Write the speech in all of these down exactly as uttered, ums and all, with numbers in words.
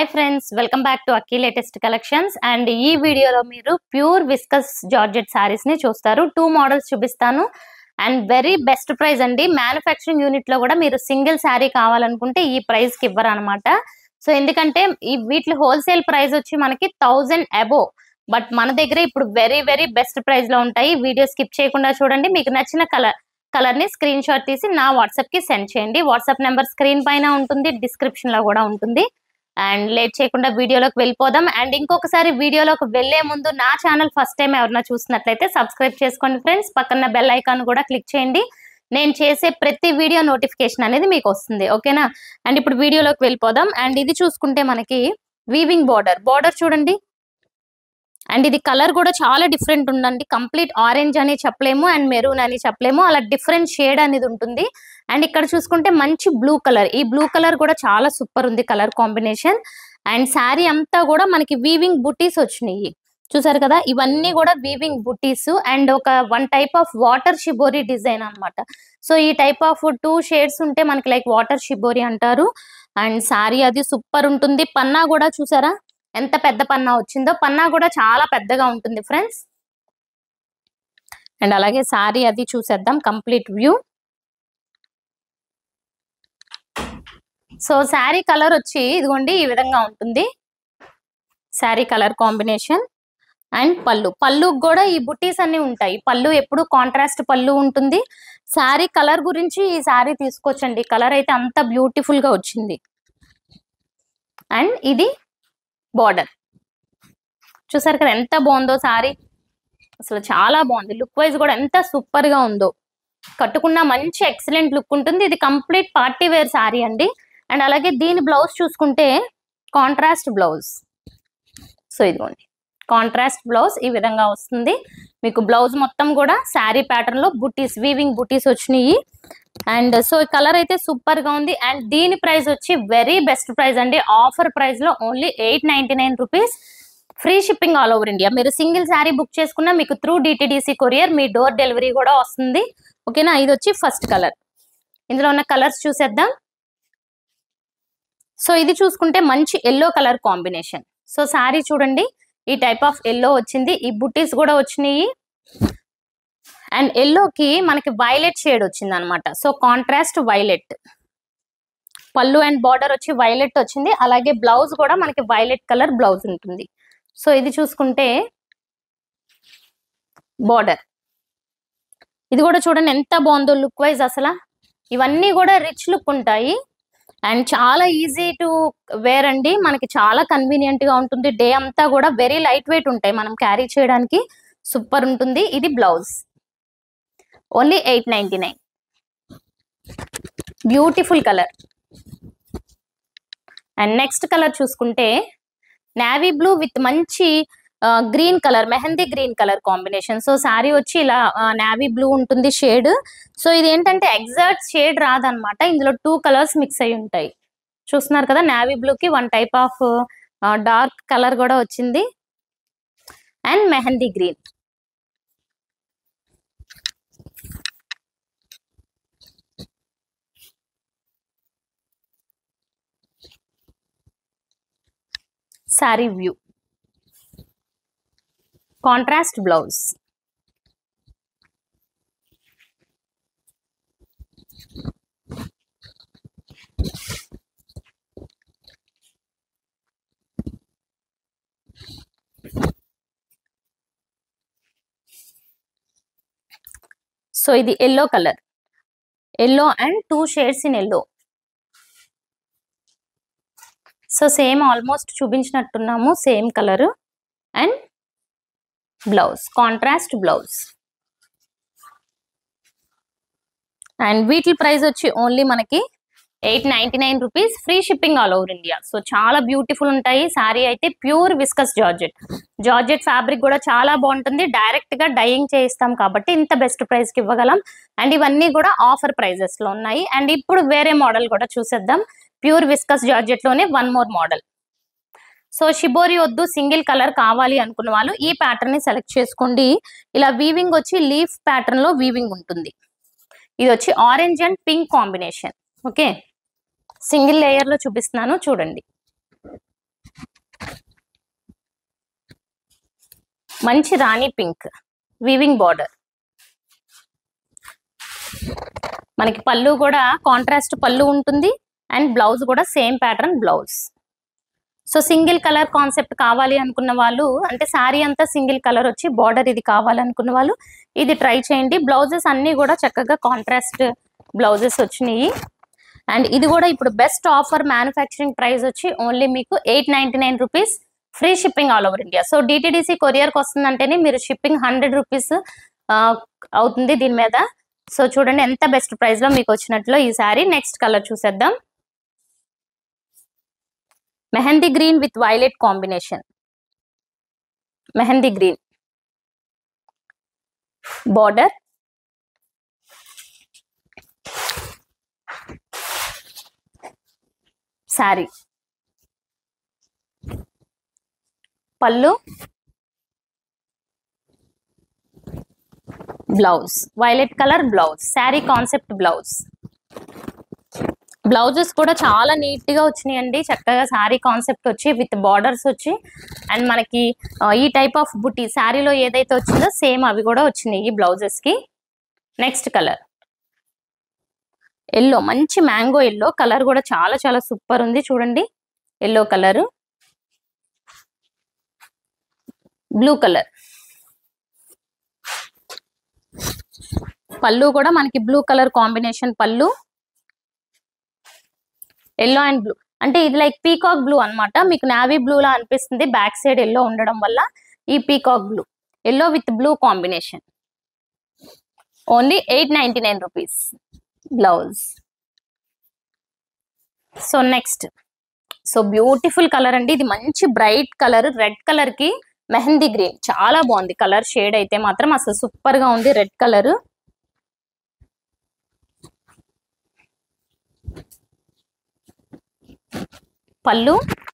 friends, welcome back to Aki Latest Collections. And ee video lo meeru pure viscose georgette sarees ni chustaru. Two models chubistanu and very best price andi. Manufacturing unit lo kuda meeru single saree kavalanukunte ee price ki ivvaru anamata. So endukante ee వీటి wholesale price వచ్చి మనకి one thousand above, but మన దగ్గర ఇప్పుడు very very best price లో ఉంటాయి. Video skip చేయకుండా చూడండి. మీకు నచ్చిన కలర్ కలర్ ని స్క్రీన్ షాట్ తీసి నా వాట్సాప్ కి సెండ్ చేయండి. వాట్సాప్ నెంబర్ స్క్రీన్ పైన ఉంటుంది, డిస్క్రిప్షన్ లో కూడా ఉంటుంది. అండ్ లేట్ చేయకుండా వీడియోలోకి వెళ్ళిపోదాం. అండ్ ఇంకొకసారి వీడియోలోకి వెళ్లే ముందు నా ఛానల్ ఫస్ట్ టైం ఎవరైనా చూసినట్లయితే సబ్స్క్రైబ్ చేసుకోండి ఫ్రెండ్స్. పక్కన బెల్ ఐకాన్ కూడా క్లిక్ చేయండి. నేను చేసే ప్రతి వీడియో నోటిఫికేషన్ అనేది మీకు వస్తుంది, ఓకేనా? అండ్ ఇప్పుడు వీడియోలోకి వెళ్ళిపోదాం. అండ్ ఇది చూసుకుంటే మనకి వీవింగ్ బార్డర్ బార్డర్ చూడండి. అండ్ ఇది కలర్ కూడా చాలా డిఫరెంట్ ఉందండి. కంప్లీట్ ఆరెంజ్ అని చెప్పలేము అండ్ మెరూన్ అని చెప్పలేము, అలా డిఫరెంట్ షేడ్ అనేది ఉంటుంది. అండ్ ఇక్కడ చూసుకుంటే మంచి బ్లూ కలర్, ఈ బ్లూ కలర్ కూడా చాలా సూపర్ ఉంది కలర్ కాంబినేషన్. అండ్ శారీ అంతా కూడా మనకి వీవింగ్ బుటీస్ వచ్చినాయి, చూసారు కదా. ఇవన్నీ కూడా వీవింగ్ బుటీస్ అండ్ ఒక one type of water shibori design అన్నమాట. సో ఈ టైప్ ఆఫ్ టూ షేడ్స్ ఉంటే మనకి లైక్ వాటర్ షిబోరి అంటారు. అండ్ శారీ అది సూపర్ ఉంటుంది. పన్నా కూడా చూసారా ఎంత పెద్ద పన్నా వచ్చిందో, పన్నా కూడా చాలా పెద్దగా ఉంటుంది ఫ్రెండ్స్. అండ్ అలాగే శారీ అది చూసేద్దాం complete view. So sari colour వచ్చి ఇదిగోండి ఈ విధంగా ఉంటుంది శారీ కలర్ కాంబినేషన్. అండ్ పళ్ళు పళ్ళు కూడా ఈ బుటీస్ అన్ని ఉంటాయి. పళ్ళు ఎప్పుడు కాంట్రాస్ట్ పళ్ళు ఉంటుంది. శారీ కలర్ గురించి ఈ శారీ తీసుకోవచ్చండి, కలర్ అయితే అంత బ్యూటిఫుల్ గా వచ్చింది. అండ్ ఇది బార్డర్ చూసారు కదా ఎంత బాగుందో శారీ, అసలు చాలా బాగుంది. లుక్ వైజ్ కూడా ఎంత సూపర్ గా ఉందో, కట్టుకున్న మంచి ఎక్సలెంట్ లుక్ ఉంటుంది. ఇది కంప్లీట్ పార్టీ వేర్ శారీ అండి. అండ్ అలాగే దీని బ్లౌజ్ చూసుకుంటే కాంట్రాస్ట్ బ్లౌజ్. సో ఇదిగోండి కాంట్రాస్ట్ బ్లౌజ్ ఈ విధంగా వస్తుంది మీకు. బ్లౌజ్ మొత్తం కూడా శారీ ప్యాటర్న్ లో బుటీస్ వీవింగ్ బుటీస్ వచ్చినాయి. అండ్ సో కలర్ అయితే సూపర్ గా ఉంది. అండ్ దీని ప్రైస్ వచ్చి వెరీ బెస్ట్ ప్రైస్ అండి. ఆఫర్ ప్రైస్ లో only eight ninety nine rupees, free shipping all over India. మీరు సింగిల్ శారీ బుక్ చేసుకున్నా మీకు త్రూ డిటిడిసి కొరియర్ మీ డోర్ డెలివరీ కూడా వస్తుంది, ఓకేనా? ఇది వచ్చి ఫస్ట్ కలర్. ఇందులో ఉన్న కలర్స్ చూసేద్దాం. సో ఇది చూసుకుంటే మంచి yellow colour combination. So sari చూడండి ఈ టైప్ ఆఫ్ ఎల్లో వచ్చింది, ఈ బుటీస్ కూడా వచ్చినాయి. అండ్ ఎల్లోకి మనకి వైలెట్ షేడ్ వచ్చింది అనమాట. So contrast violet pallu and border వచ్చి వైలెట్ వచ్చింది. అలాగే బ్లౌజ్ కూడా మనకి వైలెట్ కలర్ బ్లౌజ్ ఉంటుంది. సో ఇది చూసుకుంటే బార్డర్, ఇది కూడా చూడండి ఎంత బాగుందో లుక్ వైజ్. అసలు ఇవన్నీ కూడా రిచ్ లుక్ ఉంటాయి అండ్ చాలా ఈజీ టు వేర్ అండి. మనకి చాలా కన్వీనియంట్ గా ఉంటుంది. డే అంతా కూడా వెరీ లైట్ వెయిట్ ఉంటాయి, మనం క్యారీ చేయడానికి సూపర్ ఉంటుంది. ఇది blouse only eight ninety nine, beautiful colour. And next colour చూసుకుంటే నేవీ బ్లూ విత్ మంచి green colour, mehndi green colour combination. So sari వచ్చి ఇలా నేవీ బ్లూ ఉంటుంది షేడ్. సో ఇది ఏంటంటే ఎగ్జాక్ట్ షేడ్ రాదనమాట, ఇందులో టూ కలర్స్ మిక్స్ అయి ఉంటాయి. చూస్తున్నారు కదా, నేవీ బ్లూకి one type of dark colour కూడా వచ్చింది. And mehndi green. Sari view contrast blouse. So ఇది yellow colour, yellow and two shades in yellow. So same almost చూపించినట్టున్నాము, same colour. And blouse contrast blouse. And వీటి ప్రైస్ వచ్చి only మనకి eight ninety nine rupees, free shipping all over India. So చాలా beautiful ఉంటాయి. శారీ అయితే pure viscose georgette, georgette fabric కూడా చాలా బాగుంటుంది. డైరెక్ట్ గా డైయింగ్ చేయిస్తాం కాబట్టి ఇంత బెస్ట్ ప్రైస్ కి ఇవ్వగలం. అండ్ ఇవన్నీ కూడా ఆఫర్ ప్రైజెస్ లో ఉన్నాయి. అండ్ ఇప్పుడు వేరే మోడల్ కూడా చూసేద్దాం. ప్యూర్ విస్కస్ జార్జెట్ లోనే one more model. So shibori వద్దు, సింగిల్ కలర్ కావాలి అనుకున్న వాళ్ళు ఈ ప్యాటర్న్ ని సెలెక్ట్ చేసుకోండి. ఇలా వీవింగ్ వచ్చి లీఫ్ ప్యాటర్న్ లో వీవింగ్ ఉంటుంది. ఇది వచ్చి orange and pink combination, okay? Single layer లో చూపిస్తున్నాను చూడండి. మంచి రాణి పింక్ వీవింగ్ బార్డర్. మనకి పళ్ళు కూడా కాంట్రాస్ట్ పళ్ళు ఉంటుంది అండ్ బ్లౌజ్ కూడా same pattern blouse. So single colour concept కావాలి అనుకున్న వాళ్ళు, అంటే శారీ అంతా సింగిల్ కలర్ వచ్చి బార్డర్ ఇది కావాలనుకున్న వాళ్ళు ఇది ట్రై చేయండి. బ్లౌజెస్ అన్నీ కూడా చక్కగా కాంట్రాస్ట్ బ్లౌజెస్ వచ్చినాయి. అండ్ ఇది కూడా ఇప్పుడు బెస్ట్ ఆఫర్ మ్యానుఫ్యాక్చరింగ్ ప్రైస్ వచ్చి ఓన్లీ మీకు eight ninety nine rupees, free shipping all over India. So DTDC కొరియర్కి వస్తుందంటేనే మీరు షిప్పింగ్ హండ్రెడ్ రూపీస్ అవుతుంది దీని మీద. సో చూడండి ఎంత బెస్ట్ ప్రైస్ లో మీకు వచ్చినట్లు ఈ శారీ. నెక్స్ట్ కలర్ చూసేద్దాం. Mehndi green with violet combination. Mehndi green border, sari pallu, blouse violet colour blouse, sari concept blouse. Blouses కూడా చాలా నీట్ గా వచ్చినాయండి, చక్కగా శారీ కాన్సెప్ట్ వచ్చి విత్ బార్డర్స్ వచ్చి అండ్ మనకి ఈ టైప్ ఆఫ్ బుట్టి శారీలో ఏదైతే వచ్చిందో సేమ్ అవి కూడా వచ్చినాయి ఈ బ్లౌజెస్ కి. నెక్స్ట్ కలర్ ఎల్లో, మంచి మ్యాంగో ఎల్లో కలర్ కూడా చాలా చాలా సూపర్ ఉంది చూడండి. Yellow colour, blue colour, pallu కూడా మనకి blue colour combination pallu, yellow and blue. అంటే ఇది లైక్ పీకాక్ బ్లూ అన్నమాట. మీకు నావీ బ్లూ లా అనిపిస్తుంది బ్యాక్ సైడ్ ఎల్లో ఉండడం వల్ల. ఈ peacock blue, yellow with blue combination, only eight ninety nine rupees blouse. So next, so beautiful colour అండి ఇది, మంచి బ్రైట్ కలర్, రెడ్ కలర్ కి మెహందీ గ్రీన్, చాలా బాగుంది కలర్ షేడ్ అయితే మాత్రం అసలు సూపర్ గా ఉంది red colour. Pallu,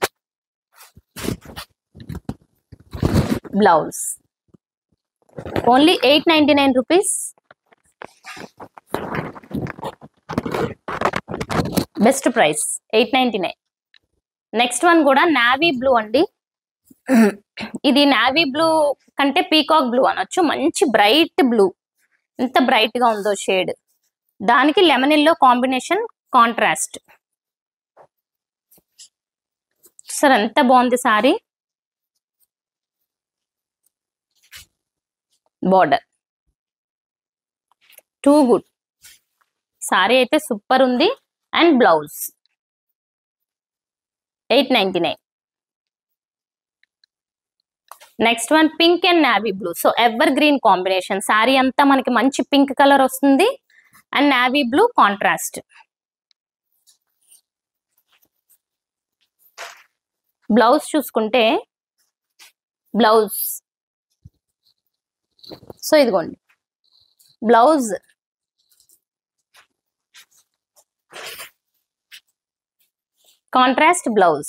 blouse, only eight ninety nine rupees. Best price eight ninety nine. Next one కూడా నావీ బ్లూ అండి. ఇది నావీ బ్లూ కంటే పీకాక్ బ్లూ అనొచ్చు. మంచి బ్రైట్ బ్లూ, ఎంత బ్రైట్ గా ఉందో షేడ్, దానికి lemon yellow combination contrast. Sir ఎంత బాగుంది sari. Border too good, sari అయితే సూపర్ ఉంది. And blouse eight ninety nine. Next one pink and navy blue. So evergreen combination, sari అంతా మనకి మంచి పింక్ కలర్ వస్తుంది and navy blue contrast. Blouse చూసుకుంటే blouse, so ఇదిగోండి బ్లౌజ్, కాంట్రాస్ట్ బ్లౌజ్.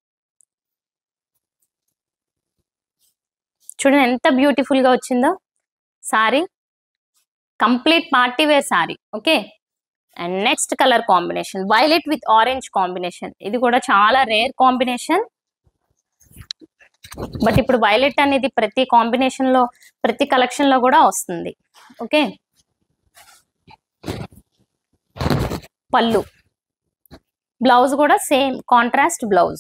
చూడండి ఎంత బ్యూటిఫుల్ గా వచ్చిందో sari. Complete party wear sari. Okay, and next colour combination violet with orange combination. ఇది కూడా చాలా రేర్ కాంబినేషన్, బట్ ఇప్పుడు వైలెట్ అనేది ప్రతి కాంబినేషన్ లో ప్రతి కలెక్షన్ లో కూడా వస్తుంది. ఓకే, పళ్ళు, బ్లౌజ్ కూడా సేమ్ కాంట్రాస్ట్ బ్లౌజ్.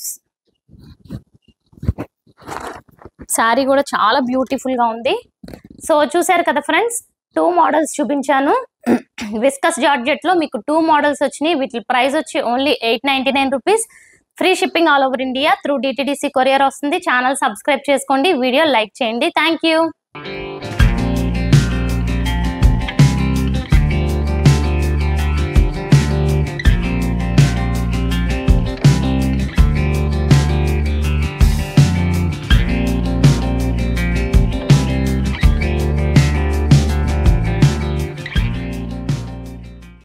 శారీ కూడా చాలా బ్యూటిఫుల్ గా ఉంది. సో చూసారు కదా ఫ్రెండ్స్, టూ మోడల్స్ చూపించాను. విస్కస్ జార్జెట్ లో మీకు టూ మోడల్స్ వచ్చినాయి. వీటి ప్రైస్ వచ్చి only eight ninety nine rupees. Free shipping all over India through DTDC courier వస్తుంది. ఛానల్ సబ్స్క్రైబ్ చేసుకోండి, వీడియో లైక్ చేయండి. Thank you.